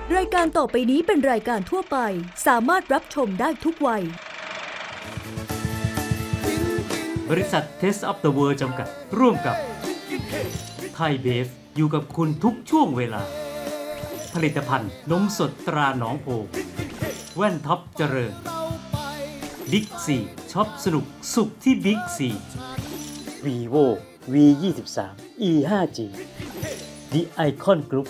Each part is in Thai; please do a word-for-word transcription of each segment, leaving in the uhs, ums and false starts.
รายการต่อไปนี้เป็นรายการทั่วไปสามารถรับชมได้ทุกวัยบริษัท Taste of the World จำกัดร่วมกับไทยเบฟอยู่กับคุณทุกช่วงเวลาผลิตภัณฑ์นมสดตราหนองโพแว่นท็อปเจริญบิ๊กซีช็อปสนุกสุขที่บิ๊กซี Vivo วี ยี่สิบสาม อี ไฟว์ จี The Icon Group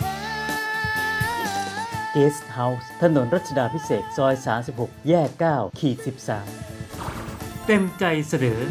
Guest House ถนนรัชดาภิเษกซอยสามสิบหกแยกเก้า สิบสามเต็มใจเสนอ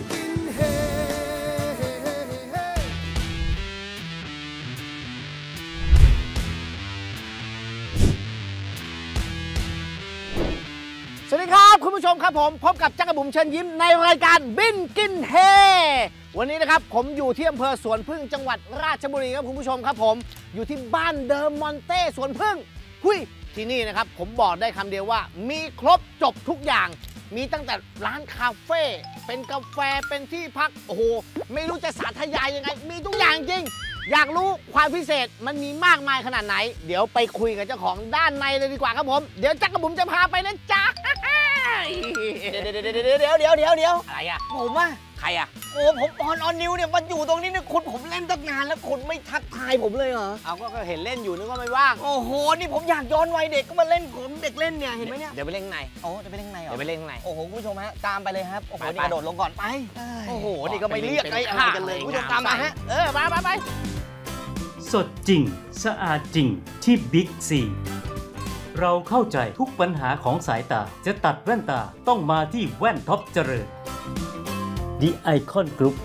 สวัสดีครับคุณผู้ชมครับผมพบกับจักรบุ๋มเชิญยิ้มในรายการบินกินเฮวันนี้นะครับผมอยู่ที่อำเภอสวนพึ่งจังหวัดราชบุรีครับคุณผู้ชมครับผมอยู่ที่บ้านเดิมมอนเต้สวนพึ่งหุยที่นี่นะครับผมบอกได้คำเดียวว่ามีครบจบทุกอย่างมีตั้งแต่ร้านคาเฟ่เป็นกาแฟเป็นที่พักโอ้โหไม่รู้จะสาธยายยังไงมีทุกอย่างจริงอยากรู้ความพิเศษมันมีมากมายขนาดไหนเดี๋ยวไปคุยกับเจ้าของด้านในเลยดีกว่าครับผมเดี๋ยวจักรบุ๋มจะพาไปนะจ๊ะเดี๋ยวเดี๋ยวเดี๋ยวเดี๋ยวเดี๋ยวเดี๋ยวอะไรอะผมอะใครอะโอ้ผมออนออนนิวเนี่ยมันอยู่ตรงนี้เนี่ยคุณผมเล่นตั้งนานแล้วคุณไม่ทักทายผมเลยเหรอเอาก็เห็นเล่นอยู่นึกว่าไม่ว่างโอ้โหนี่ผมอยากย้อนวัยเด็กก็มาเล่นผมเด็กเล่นเนี่ยเห็นไหมเนี่ยเดี๋ยวไปเล่นไงโอ้จะไปเล่นไงเหรอเดี๋ยวไปเล่นไงโอ้โหคุณผู้ชมฮะตามไปเลยครับโอ้โหนี่กระโดดลงก่อนไปโอ้โหนี่ก็ไม่เรียกอะไรกันเลยคุณผู้ชมตามมาฮะเออมาไปไปสดจริงสะอาดจริงที่บิ๊กซีเราเข้าใจทุกปัญหาของสายตาจะตัดแว่นตาต้องมาที่แว่นท็อปเจริญ The Icon Group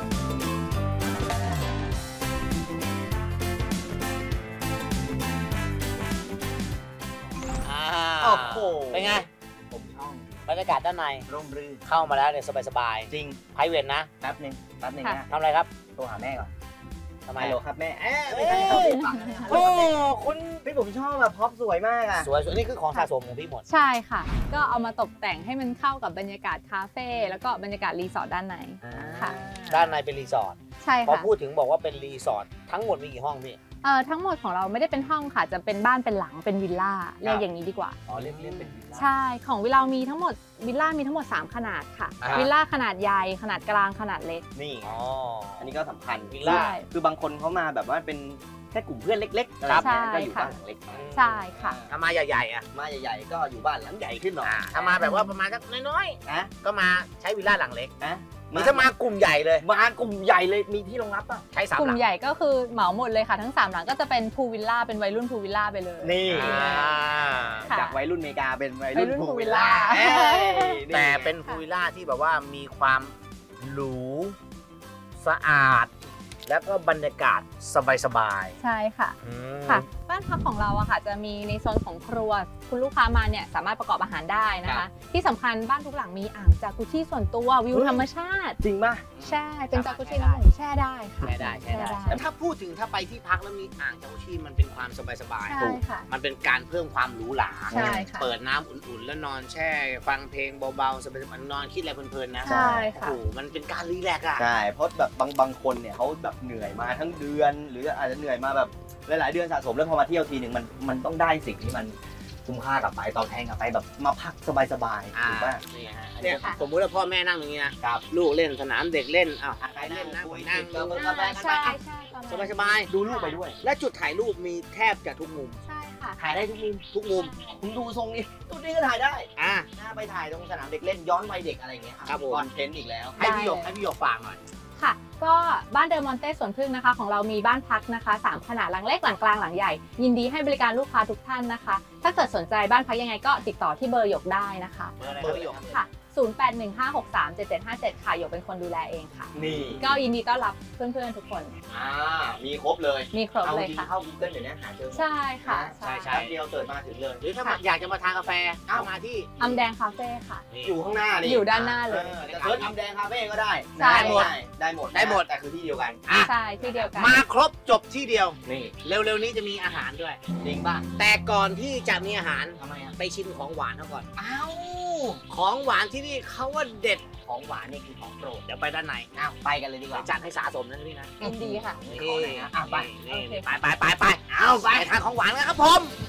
โอ้โหเป็นไงผมช่องบรรยากาศด้านในร่มรื่นเข้ามาแล้วเนี่ยสบายๆจริงไพรเวทนะแป๊บนึงแป๊บนึงนะทำอะไรครับโทรหาแม่ก่อนทำไมโหลครับแม่เอ๊ะไม่ใช่ครับโอ้คุณพี่ผมชอบแบบพ็อปสวยมากอะสวยสวยนี่คือของสะสมของพี่หมดใช่ค่ะก็เอามาตกแต่งให้มันเข้ากับบรรยากาศคาเฟ่แล้วก็บรรยากาศรีสอร์ทด้านในค่ะด้านในเป็นรีสอร์ทใช่ค่ะพอพูดถึงบอกว่าเป็นรีสอร์ททั้งหมดมีกี่ห้องพี่เอ่อทั้งหมดของเราไม่ได้เป็นห้องค่ะจะเป็นบ้านเป็นหลังเป็นวิลล่าเรียกอย่างนี้ดีกว่าอ๋อเรียกเรียกเป็นวิลล่าใช่ของวิลล่ามีทั้งหมดวิลล่ามีทั้งหมดสามขนาดค่ะวิลล่าขนาดใหญ่ขนาดกลางขนาดเล็กนี่อ๋ออันนี้ก็สำคัญวิลล่าคือบางคนเขามาแบบว่าเป็นแค่กลุ่มเพื่อนเล็กๆครับก็อยู่บ้านหลังเล็กใช่ค่ะถ้ามาใหญ่ๆอ่ะมาใหญ่ๆก็อยู่บ้านหลังใหญ่ขึ้นหน่อยถ้ามาแบบว่าประมาณสักน้อยๆนะก็มาใช้วิลล่าหลังเล็กนะมีถ้ามากลุ่มใหญ่เลยมากลุ่มใหญ่เลยมีที่รองรับป่ะใช้สามหลังกลุ่มใหญ่ก็คือเหมาหมดเลยค่ะทั้งสามหลังก็จะเป็นพูลวิลล่าเป็นวัยรุ่นพูลวิลล่าไปเลยนี่จากวัยรุ่นอเมริกาเป็นวัยรุ่นพูลวิลล่าแต่เป็นพูลวิลล่าที่แบบว่ามีความหรูสะอาดแล้วก็บรรยากาศสบายๆใช่ค่ะค่ะบ้านพักของเราอะค่ะจะมีในโซนของครัวคุณลูกค้ามาเนี่ยสามารถประกอบอาหารได้นะคะที่สำคัญบ้านทุกหลังมีอ่างจากุชิส่วนตัววิวธรรมชาติจริงป่ะใช่เป็นจากุชิน้ำผงแช่ได้ค่ะแช่ได้แช่ได้แล้วถ้าพูดถึงถ้าไปที่พักแล้วมีอ่างจากุชิมันเป็นความสบายๆถูกมันเป็นการเพิ่มความหรูหราเปิดน้ำอุ่นๆแล้วนอนแช่ฟังเพลงเบาๆสบายๆนอนคิดอะไรเพลินๆนะใช่ค่ะโอ้โหมันเป็นการรีแลกซ์อะใช่เพราะแบบบางบางคนเนี่ยเขาแบบเหนื่อยมาทั้งเดือนหรืออาจจะเหนื่อยมาแบบหลายๆเดือนสะสมแล้วพอมาเที่ยวทีหนึ่งมันมันต้องได้สิ่งที่มันคุ้มค่ากลับไปตอนแทนกลับไปแบบมาพักสบายๆถูกป่ะเนี่ยสมมติว่าพ่อแม่นั่งอย่างนี้นะลูกเล่นสนามเด็กเล่นอ้าวใครเล่นนั่งนั่งสบายสบายดูลูกไปด้วยและจุดถ่ายรูปมีแทบจะทุกมุมใช่ค่ะถ่ายได้ทุกมุมทุกมุมคุณดูทรงนี้ดูนี่ก็ถ่ายได้อ่าหน้าไปถ่ายตรงสนามเด็กเล่นย้อนวัยเด็กอะไรอย่างเงี้ยครับคอนเทนต์อีกแล้วให้พี่หยกให้พี่หยกฝากหน่อยค่ะก็บ้านเดอมอนเต้สวนพึ่งนะคะของเรามีบ้านพักนะคะสามขนาดหลังเล็กหลังกลางหลังใหญ่ยินดีให้บริการลูกค้าทุกท่านนะคะถ้าเกิดสนใจบ้านพักยังไงก็ติดต่อที่เบอร์หยกได้นะคะเบอร์อะไรเบอร์หยกค่ะศูนย์ แปด หนึ่ง ห้า หก สาม เจ็ด เจ็ด ห้า เจ็ดค่ะหยกเป็นคนดูแลเองค่ะนี่ก็ยินดีต้อนรับเพื่อนๆทุกคนอ่ามีครบเลยมีครบเลยค่ะเข้า Google เดี๋ยวนี้หาเจอใช่ค่ะใช่ใช่เดียวเสิร์ชมาถึงเลยหรือถ้าอยากจะมาทานกาแฟเอามาที่อำแดงคาเฟ่ค่ะอยู่ข้างหน้านี่อยู่ด้านหน้าเลยจะเสิร์ชอำแดงคาเฟ่ก็ได้ได้หมดได้หมดได้หมดแต่คือที่เดียวกันใช่ที่เดียวกันมาครบจบที่เดียวนี่เร็วๆนี้จะมีอาหารด้วยจริงป่ะแต่ก่อนที่จะมีอาหารทำไมไปชิมของหวานเขาก่อนอ้าวของหวานที่นี่เขาว่าเด็ดของหวานนี่คือของโปรดเดี๋ยวไปด้านในอ้าวไปกันเลยดีกว่าจัดให้สะสมนะพี่นะยินดีค่ะนี่ไปไปไปไปเอาไปทานของหวานกันครับผม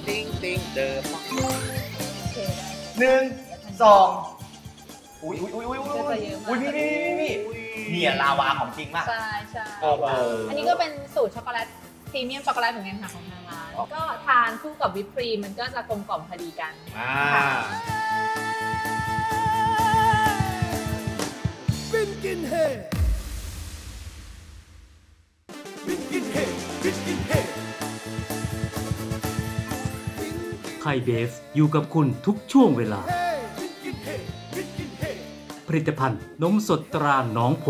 ติ้งติ้งเดิมโอเคได้หนึ่งสองอุ้ยอุ้ยอุ้ยอุ้ยก็จะเยอะมากอุ้ยนี่นี่นี่เนี่ยลาวาของจริงมากใช่ใช่โอ้โหอันนี้ก็เป็นสูตรช็อกโกแลตพรีเมียมช็อกโกแลตเหมือนกันค่ะของทางร้านก็ทานคู่กับวิปครีมมันก็จะกลมกล่อมพอดีกันอ่าบินกินเฮบินกินเฮบินกินเฮไทยเบฟอยู่กับคุณทุกช่วงเวลาบินกินเฮบินกินเฮผลิตภัณฑ์นมสดตราหนองโพ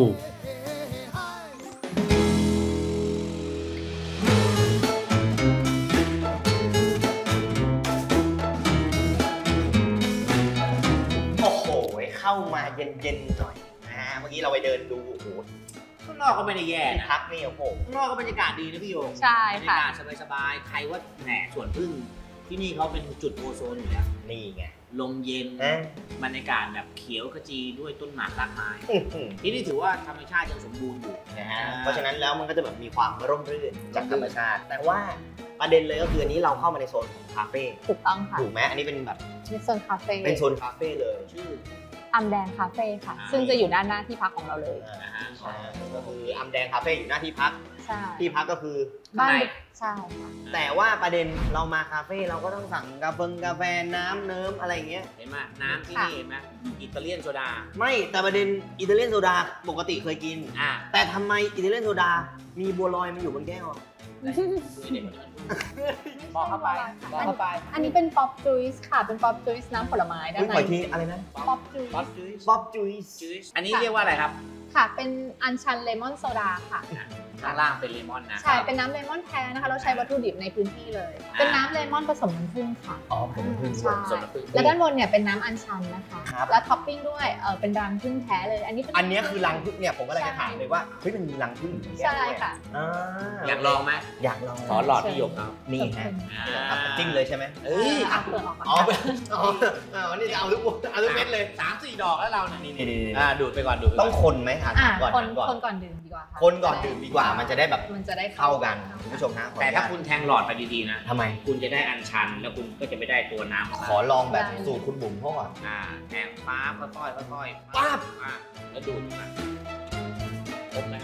โอ้โหเข้ามาเย็นๆหน่อยอ่าเมื่อกี้เราไปเดินดูโอ้โหข้างนอกก็ไม่ได้แย่นะพักนี่โอ้โหข้างนอกก็บรรยากาศดีนะพี่โยใช่บรรค่ะยากาศสบายๆใครว่าแหมสวนพึ่งที่นี่เขาเป็นจุดโอโซนอยู่แล้วนี่ไงลมเย็นบรรยากาศแบบเขียวขจีด้วยต้นหมากรากไม้ที่นี่ถือว่าธรรมชาติยังสมบูรณ์อยู่นะฮะเพราะฉะนั้นแล้วมันก็จะแบบมีความร่มรื่นจากธรรมชาติ แต่ว่าประเด็นเลยก็คืออันนี้เราเข้ามาในโซนของคาเฟ่ถูกต้องค่ะถูกไหมอันนี้เป็นแบบเป็นโซนคาเฟ่เป็นโซนคาเฟ่เลยชื่ออัมแดงคาเฟ่ค่ะ ซึ่งจะอยู่ด้านหน้าที่พักของเราเลยนะฮะใช่ก็คืออัมแดงคาเฟ่อยู่หน้าที่พักใช่ที่พักก็คือบ้านข้งในใช่ค่ะแต่ว่าประเด็นเรามาคาเฟ่เราก็ต้องสั่งกาแฟกาแฟน้ำเนิ้มอะไรเงี้ยเห็นไหมน้ำที่นี่เห็นไหมอิตาเลียนโซดาไม่แต่ประเด็นอิตาเลียนโซดาปกติเคยกินอ่าแต่ทำไมอิตาเลียนโซดามีบัวลอยมันอยู่บนแก้วอ่ะบอกเข้าไปบอกเข้าไปอันนี้เป็นป๊อปจูสค่ะ เป็นป๊อปจูสน้ำผลไม้ด้านในขอทีอะไรนะป๊อปจูสป๊อปจุยป๊อปจุยอันนี้เรียกว่าอะไรครับค่ะ เป็นอัญชันเลมอนโซดาค่ะข้างล่างเป็นเลมอนนะใช่ เป็นน้ำเลมอนแท้นะคะ เราใช้วัตถุดิบในพื้นที่เลย เป็นน้ำเลมอนผสมน้ำผึ้งค่ะอ๋อผมพึ่งใช่สดน้ำผึ้งแล้วด้านบนเนี่ยเป็นน้ำอัญชันนะคะครับแล้วท็อปปิ้งด้วยเออเป็นรังผึ้งแท้เลย อันนี้เป็นอันนี้คือรังผึ้งเนี่ยผมก็เลยจะถามเลยว่าเฮ้ยมันมีรังผึ้งอยู่ในแก้วใช่ด้วยค่ะอ่าอยากลองไหมอยากลองขอหลอดที่หยกเอานี่ฮะครับจิ้มเลยใช่ไหมเอ้ยอ่ะเปิดออกก่อนอ๋ออ๋ออ๋อนี่จะเอาทุกเอาทุกเม็ดเลยสามสี่ดอกแล้วเราเนี่ยนี่นี่อ่าดูดไปก่อนดูดไปก่อนต้องคนไหมอ่ะอ่ะก่อนคนก่อนคนก่อนดื่มดีกว่าค่ะคนก่อนดื่มดีกว่ามันจะได้แบบมันจะได้เข้ากันคุณผู้ชมนะขออแต่นุญถ้าตคุณแทงหลอดไปดีๆนะทำไมคุณจะได้อัญชันแล้วคุณก็จะไม่ได้ตัวน้ำขอลองแบบสูตรคุณบุ๋มเขาก่อนอ่าแทงฟ้าค่อยๆค่อยๆปั๊บอ่าแล้วดูดมาครบไหม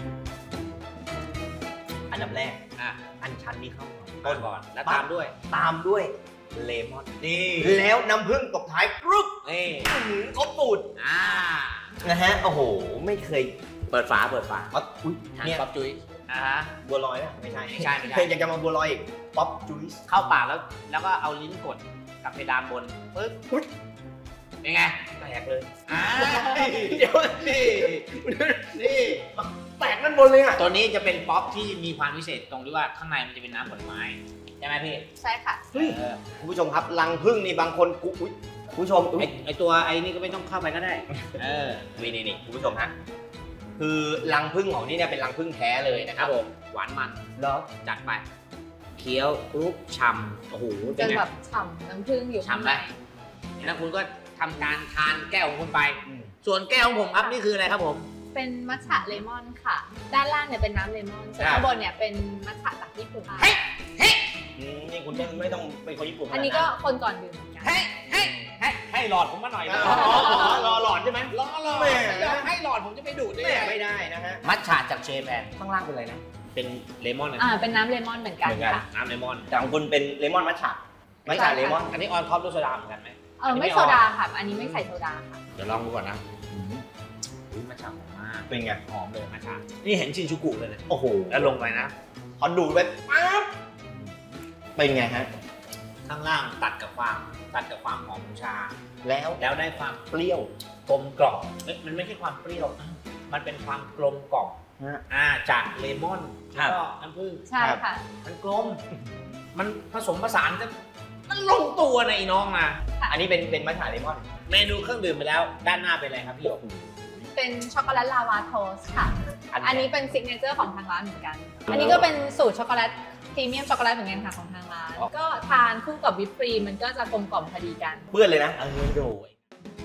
อันดับแรกอ่ะอันชันนี่เข้าก่อนต้นก่อนแล้วตามด้วยตามด้วยเลมอนนี่แล้วน้ำผึ้งตบท้ายกรุ๊ปนี่ครบสูตรอ่านะฮะโอ้โหไม่เคยเปิดฝาเปิดฝาอ๋ออุ๊ยทานเนี่ยป๊อปจุ้ยอ่าฮะบัวลอยนะไม่ใช่ไม่ใช่ไม่ใช่เคยอยากจะมาบัวลอยอีกป๊อปจุ๊ยเข้าปากแล้วแล้วก็เอาลิ้นกดกับเพดานบนปึ๊บอุ๊ยเป็นไงแตกเลยอ่าเดี๋ยวนี่นี่แตกนั่นบนเลยอ่ะตัวนี้จะเป็นป๊อปที่มีความพิเศษตรงที่ว่าข้างในมันจะเป็นน้ำผลไม้ใช่ไหมพี่ใช่ค่ะเฮ้ยเออคุณผู้ชมครับรังผึ้งนี่บางคนกุอุ๊ยคุณผู้ชมอุ๊ไอย ไอตัวไอ้นี่ก็ไม่ต้องเข้าไปก็ได้ เออนี่นี่นี่คุณผู้ชมฮะคือรังผึ้งของนี่เนี่ยเป็นรังผึ้งแท้เลยนะคครัรับบ ผมหวานมันเหรอจัดไป เคี้ยวกรุบฉ่ำโอ้โหเป็จะนไงแบบฉ่ำน้ำผึ้งอยู่ข้างฉ่ำในได้แล้วคุณก็ทำการทานแก้วของคุณไป ส่วนแก้วของผมครับนี่คืออะไรครับผมเป็นมัทฉะเลมอนค่ะ ด้านล่างเนี่ยเป็นน้ำเลมอนส่วนครับข้างบนเนี่ยเป็นมัทฉะจากญี่ปุ่นเฮ้ยเฮ้ยอืมนี่คุณไม่ไม่ต้องเป็นคนญี่ปุ่นอันนี้ก็คนก่อนดื่มเหมือนกันเฮ้ยเฮ้ยให้ให้หลอดผมมาหน่อยอ๋นะออ๋อรอหลอดใช่ไหมรอรอแม่ให้หลอดผมจะไปดูดได้แม่ไงไม่ได้นะฮะมัทฉะจากเชฟแอนข้างล่างเป็นอะไรนะเป็นเลมอนนะอ่าเป็นน้ำเลมอนเหมือนกันเหมือนกันค่ะน้ำเลมอนแต่ของคุณเป็นเลมอนมัทฉะมัทฉะเลมอนอันนี้ออนท็อปด้วยโซดาเหมือนกันไหมเออไม่โซดาค่ะ อันนี้ไม่ใส่โซดาค่ะเดี๋ยวลองดูก่อนนะอุ้ยมัทฉะหอมมากเป็นไงหอมเลยมัทฉะนี่เห็นชินชูกุเลยนะโอ้โหแล้วลงไปนะพอดูดไปปั๊บเป็นไงฮะข้างล่างตัดกับความตัดกับความหอมของชาแล้วแล้วได้ความเปรี้ยวกลมกล่อมเอ้ยมันไม่ใช่ความเปรี้ยวอ้าวมันเป็นความกลมกล่อมฮะอ่าจากเลมอนครัแล้วบก็น้ำผึ้งใช่ค่ะมันกลม มันผสมผสานกันมันลงตัวในะไอ้น้องนะอันนี้เป็นเป็นมัทฉะเลมอนเมนูเครื่องดื่มไปแล้ว ด้านหน้าเป็นอะไรครับพี่หยกเป็นช็อกโกแลตลาวาโทสต์ค่ะอันไหนอันนี้เป็นซิกเนเจอร์ของทางร้านเหมือนกัน อันนี้ก็เป็นสูตรช็อกโกแลตพรีเมียมช็อกโกแลตเหมือนกันค่ะของทางร้าน ก็ทานคู่กับวิปครีมมันก็จะกลมกล่อมพอดีกันเปื้อนเลยนะเออโดย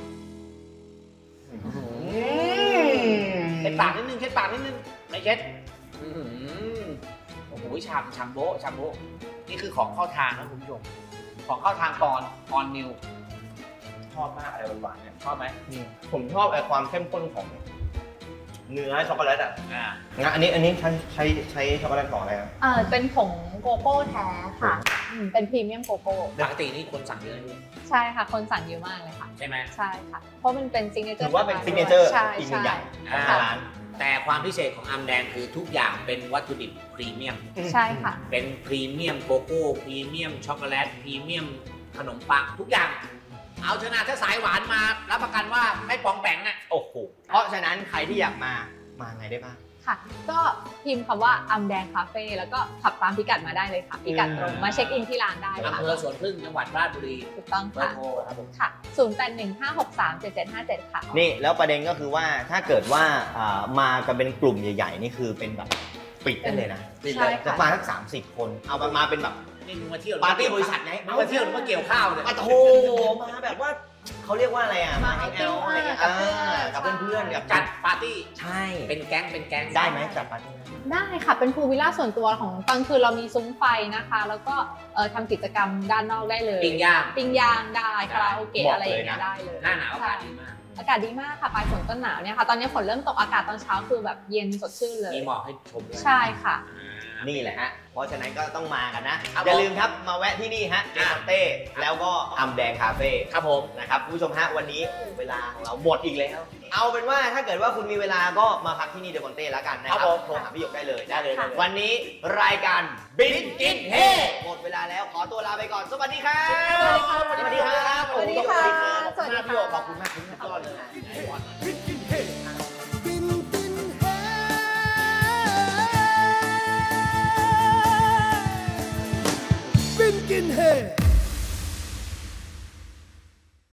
เช็ดปากนิดนึงเช็ดปากนิดนึงไม่เช็ดอื้อหือโอ้โหฉ่ำฉ่ำโบ๊ะฉ่ำโบ๊ะนี่คือของเข้าทางนะคุณผู้ชมของเข้าทางก่อนออนนิวชอบมากอะไรหวานๆเนี่ยชอบไหมผมชอบไอ้ความเข้มข้นของเนื้อช็อกโกแลตอ่ะอ่างั้นอันนี้อันนี้ใช้ใช้ใช้ช็อกโกแลตของอะไรครับเออเป็นผงโกโก้แท้ค่ะอืมเป็นพรีเมียมโกโก้ปกตินี่คนสั่งเยอะด้วยใช่ค่ะ คนสั่งเยอะมากเลยค่ะใช่ไหมใช่ค่ะ เพราะมันเป็นซิกเนเจอร์ถือว่าเป็นซิกเนเจอร์ใช่อีกหนึ่งใช่อย่างของอ่าร้านแต่ความพิเศษของอัมแดงคือทุกอย่างเป็นวัตถุดิบพรีเมียมใช่ค่ะเป็นพรีเมียมโกโก้พรีเมียมช็อกโกแลตพรีเมียมขนมปังทุกอย่าง เอาชนะถ้าสายหวานมารับประกันว่าไม่ปองแปงอ่ะโอ้โห เพราะฉะนั้นใครที่อยากมา มาไงได้บ้างค่ะ ก็พิมพ์คำว่าอัมแดงคาเฟ่แล้วก็ขับตามพิกัดมาได้เลยค่ะ พิกัดตรงมาเช็คอินที่ร้านได้อำค่ะเภอสวนพึ่งจังหวัดราชบุรีถูกต้องเบอค่ะร์โทรครับผมค่ะ ศูนย์ แปด หนึ่ง ห้า หก สาม เจ็ด เจ็ด ห้า เจ็ด ค่ะนี่แล้วประเด็นก็คือว่าถ้าเกิดว่าอ่ามากันเป็นกลุ่มใหญ่ๆ นี่คือเป็นแบบปิดได้เลยนะใช่ค่ะจะมาสักสามสิบคน เอามาเป็นแบบนี่มึงมาเที่ยวปาร์ตี้บริษัทไงมึงมาเที่ยวหรือมาเกี่ยวข้าวเนี่ยมาโถมาแบบว่าเขาเรียกว่าอะไรอ่ะ มาแฮงเอาท์อะไรเงี้ยกับเพื่อนอ่ากับเพื่อนๆกับจัดปาร์ตี้ใช่เป็นแก๊งเป็นแก๊งได้ไหมจัดปาร์ตี้ได้ค่ะ เป็นพูลวิลล่าส่วนตัวของกลางคืนเรามีซุ้มไฟนะคะ แล้วก็เอ่อทำกิจกรรมด้านนอกได้เลยปิ้งย่างปิ้งย่างได้คาราโอเกะบอกอะไรอย่างเงี้ยเลยนะได้เลยหน้าหนาวอากาศดีมากอากาศดีมากค่ะปลายฝนต้นหนาวเนี่ยค่ะ ตอนนี้ฝนเริ่มตกอากาศตอนเช้าคือแบบเย็นสดชื่นเลยมีหมอกให้ชมด้วยใช่ค่ะอ่านี่แหละฮะ เพราะฉะนั้นก็ต้องมากันนะครับอย่าลืมครับมาแวะที่นี่ฮะเจมอนเต้แล้วก็อัมแดงคาเฟ่ครับผมนะครับคุณผู้ชมฮะวันนี้โอ้โหเวลาของเราหมดอีกแล้ว เอาเป็นว่าถ้าเกิดว่าคุณมีเวลาก็มาพักที่นี่เดมอนเต้แล้วกันนะคครัรับบผมโทรหาพี่หยกได้เลยได้เลยค่ะวันนี้รายการบินกินเฮหมดเวลาแล้วขอตัวลาไปก่อนสวัสดีครับสวัสดีค่ะสวัสดีครับสวัสดีค่ะขอบคุณมากพี่หยกขอบคุณมากคุณก้อนเลยนะ Binkin Head